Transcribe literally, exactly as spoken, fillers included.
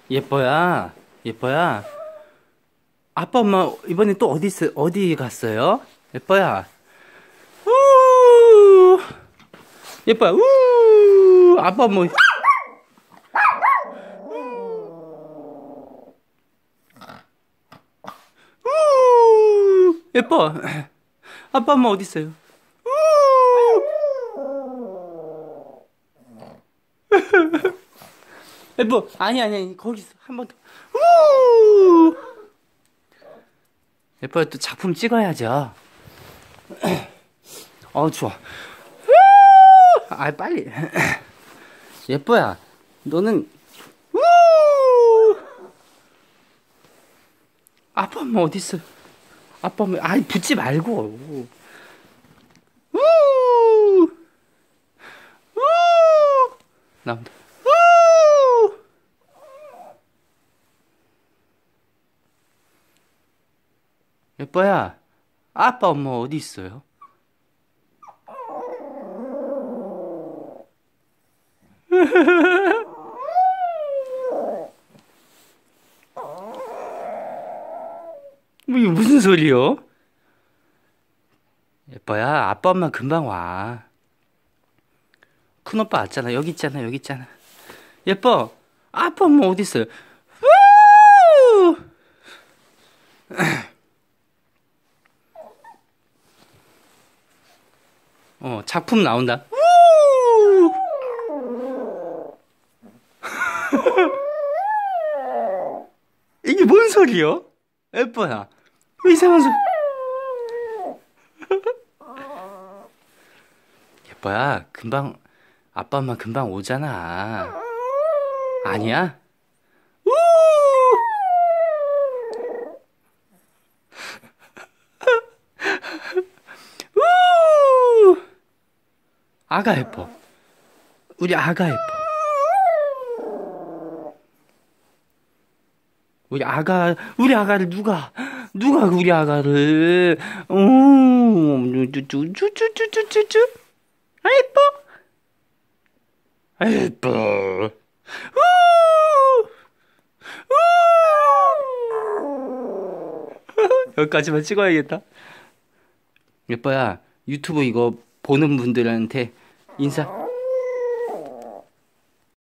예뻐야, 예뻐야. 아빠, 엄마, 이번에 또 어디, 있어, 어디 갔어요? 예뻐야. 우, 예뻐야, 우, 아빠, 뭐. 우, 예뻐. 아빠, 엄마 어디 있어요? 예뻐. 아니, 아니, 아니, 거기 있어. 한 번 더. 우, 예뻐야, 또 작품 찍어야죠. 어, 좋아. 아, 빨리. 예뻐야, 너는, 우! 아빠 엄마 어디 있어? 아빠 엄마, 아이, 붙지 말고. 우! 우! 나온다. 우! 예뻐야, 아빠 엄마 어디 있어요? 뭐, 이게 무슨 소리요? 예뻐야, 아빠 엄마 금방 와. 큰오빠 왔잖아. 여기 있잖아. 여기 있잖아. 예뻐. 아빠 엄마 어디 있어요? 우! 어, 작품 나온다. 우! 이게 뭔 소리요? 예뻐야. 왜 이상한 소리? 예뻐야, 금방, 아빠 엄마 금방 오잖아. 아니야? 우! 우! 아가 예뻐. 우리 아가 예뻐. 우리 아가, 우리 아가를 누가, 누가 우리 아가를, 음, 쭈쭈쭈쭈쭈쭈쭈쭈. 아, 예뻐. 아, 예뻐. 우! 우! 여기까지만 찍어야겠다. 예뻐야, 유튜브 이거 보는 분들한테 인사.